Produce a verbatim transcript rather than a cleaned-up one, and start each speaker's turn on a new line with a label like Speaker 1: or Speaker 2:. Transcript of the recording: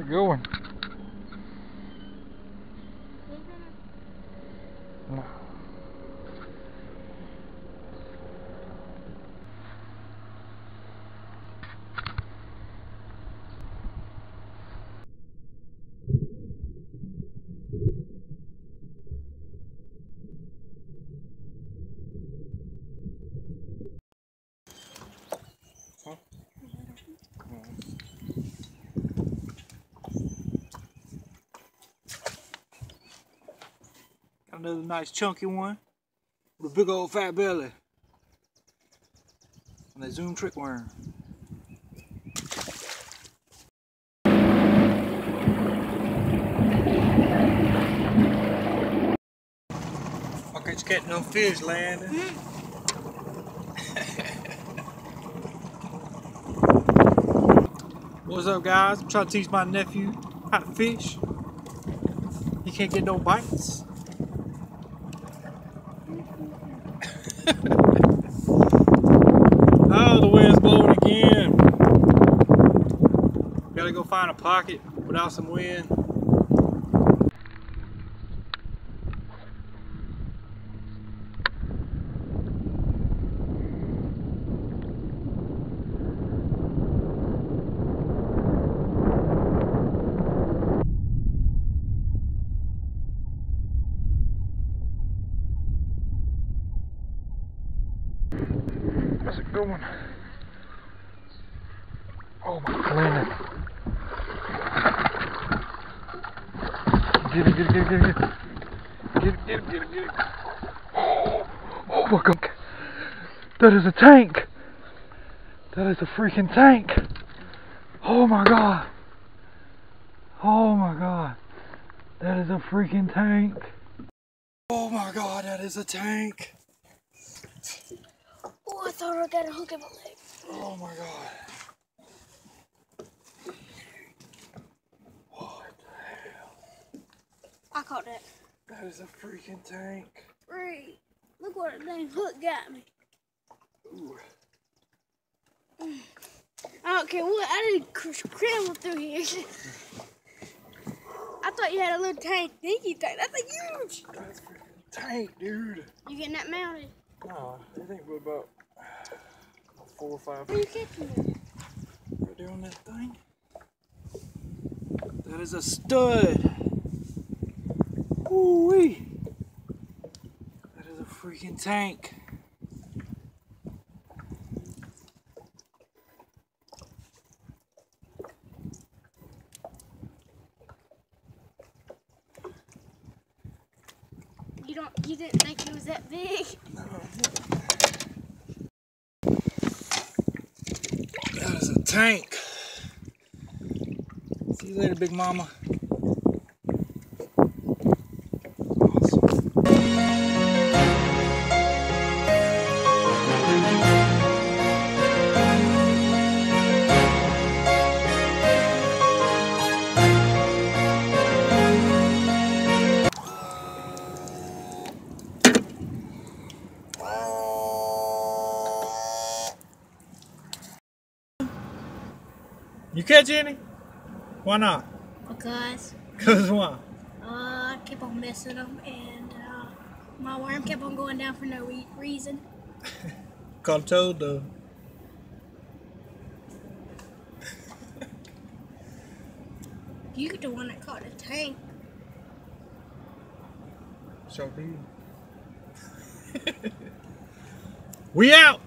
Speaker 1: a good one. No. Huh? Got another nice chunky one with a big old fat belly. And that Zoom trick worm. I can't you catch no fish, Landon. What's up, guys? I'm trying to teach my nephew how to fish. He can't get no bites. Oh, the wind's blowing again. Gotta go find a pocket without some wind. That's a good one. Oh my Landon. Get it, get it, get it, get it. Get it, get it, get it, get it. Oh, oh my God. That is a tank. That is a freaking tank. Oh my God. Oh my God. That is a freaking tank. Oh my God, that is a tank.
Speaker 2: Oh, I thought I got a hook in my leg.
Speaker 1: Oh my God. What the hell?
Speaker 2: I caught that.
Speaker 1: That is a freaking tank.
Speaker 2: Free. Look what the dang hook got me.
Speaker 1: Ooh.
Speaker 2: I don't care what. I didn't scramble through here. I thought you had a little tank, dinky tank. That's a huge.
Speaker 1: That's a freaking tank, dude.
Speaker 2: You getting that mounted?
Speaker 1: No, I think we're about four or five.
Speaker 2: Where you catching it?
Speaker 1: We're doing that thing. That is a stud. Ooh-wee. That is a freaking tank.
Speaker 2: You don't. You didn't think it was that big?
Speaker 1: No. That is a tank. See you later, big mama. You catch any? Why not?
Speaker 2: Because
Speaker 1: Cause why?
Speaker 2: uh, I kept on messing them, and uh, my worm kept on going down for no re reason.
Speaker 1: Caught a toad though.
Speaker 2: You the one that caught the tank.
Speaker 1: Sure did. We out.